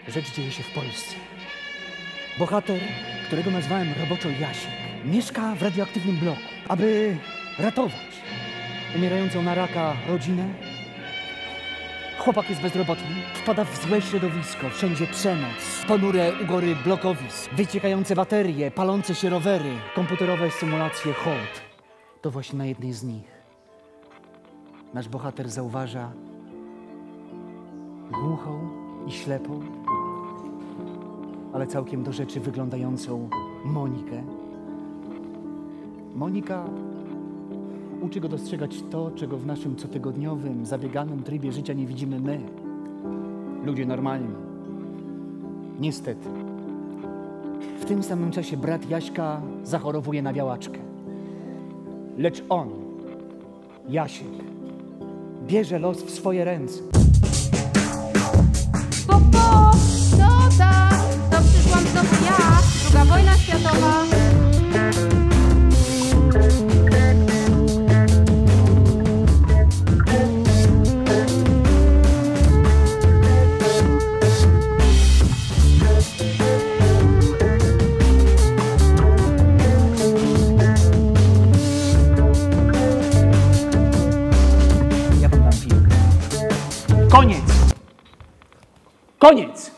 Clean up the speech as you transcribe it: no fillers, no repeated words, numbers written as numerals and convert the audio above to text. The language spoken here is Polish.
Rzecz dzieje się w Polsce. Bohater, którego nazwałem roboczo Jasiek, mieszka w radioaktywnym bloku, aby ratować umierającą na raka rodzinę. Chłopak jest bezrobotny, wpada w złe środowisko, wszędzie przemoc, ponure ugory blokowisk, wyciekające baterie, palące się rowery, komputerowe symulacje hołd. To właśnie na jednej z nich nasz bohater zauważa głuchą i ślepą, ale całkiem do rzeczy wyglądającą Monikę. Monika uczy go dostrzegać to, czego w naszym cotygodniowym, zabieganym trybie życia nie widzimy my, ludzie normalni. Niestety, w tym samym czasie brat Jaśka zachorowuje na białaczkę. Lecz on, Jasiek, bierze los w swoje ręce. Co tam? To przyszłam znowu ja, II wojna światowa. Ja wam dam piłkę. Koniec! Koniec!